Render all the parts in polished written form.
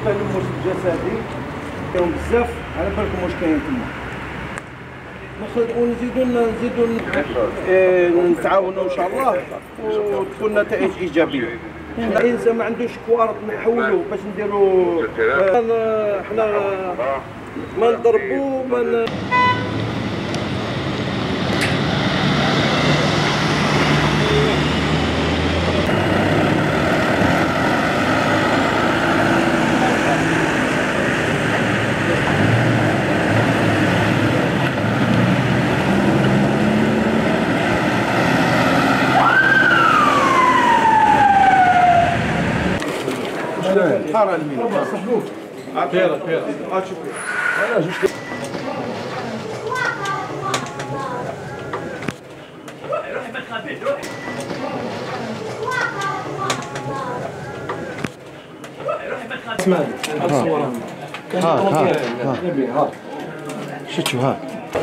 التلمس الجسدي فيهم بزاف، على بالكم واش كاين تما. ونزيدو نتعاونوا ان شاء الله وتكون نتائج ايجابيه. حنا الانسان ما عندوش كوارط نحولوا باش نديروا، حنا ما نضربوا ما حارة الميل صحبوك عطيرة هاتشوف انا جوج روح بالخفيف روح بالخفيف اسمعني ها شتو ها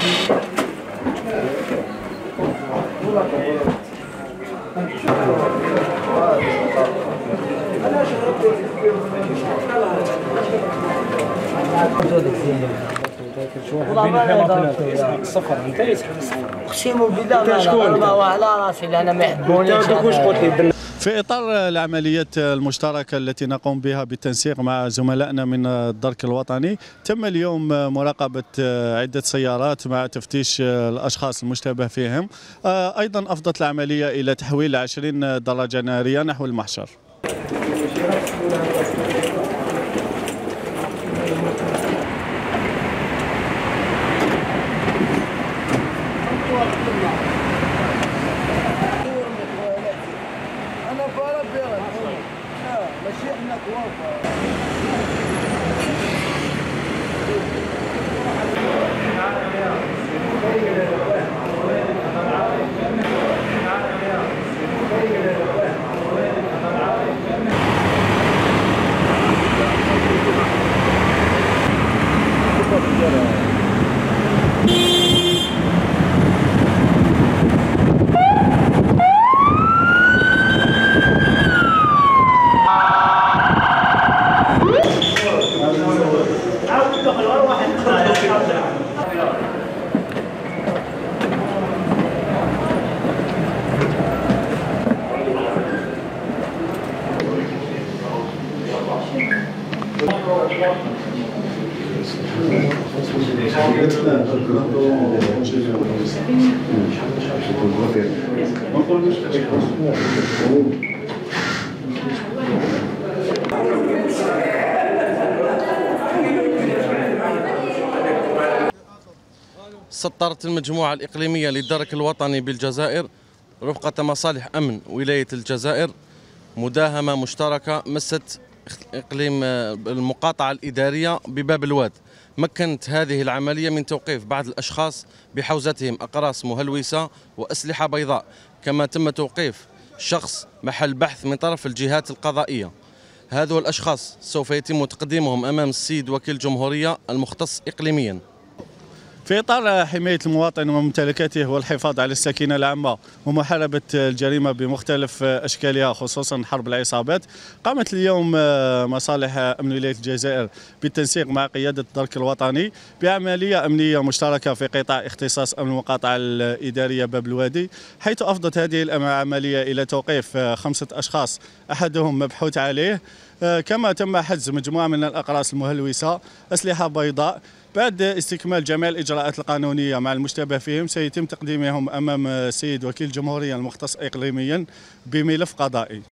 اقسم بالله على راسي انا ما يحبونيش. في إطار العمليات المشتركة التي نقوم بها بالتنسيق مع زملائنا من الدرك الوطني، تم اليوم مراقبة عدة سيارات مع تفتيش الأشخاص المشتبه فيهم. أيضا أفضت العملية إلى تحويل 20 دراجة نارية نحو المحشر. سطرت المجموعة الإقليمية للدرك الوطني بالجزائر رفقة مصالح أمن ولاية الجزائر مداهمة مشتركة مست إقليم المقاطعة الإدارية بباب الواد. مكنت هذه العملية من توقيف بعض الأشخاص بحوزتهم أقراص مهلوسة وأسلحة بيضاء، كما تم توقيف شخص محل بحث من طرف الجهات القضائية. هذو الأشخاص سوف يتم تقديمهم أمام السيد وكيل الجمهورية المختص إقليميا. في إطار حماية المواطن وممتلكاته والحفاظ على السكينة العامة ومحاربة الجريمة بمختلف أشكالها خصوصا حرب العصابات، قامت اليوم مصالح أمن ولاية الجزائر بالتنسيق مع قيادة الدرك الوطني بعملية أمنية مشتركة في قطاع اختصاص أمن المقاطعة الإدارية باب الوادي، حيث أفضت هذه العملية إلى توقيف 5 أشخاص أحدهم مبحوث عليه، كما تم حجز مجموعة من الأقراص المهلوسة، أسلحة بيضاء. بعد استكمال جميع الإجراءات القانونية مع المشتبه فيهم سيتم تقديمهم أمام السيد وكيل الجمهورية المختص إقليميا بملف قضائي.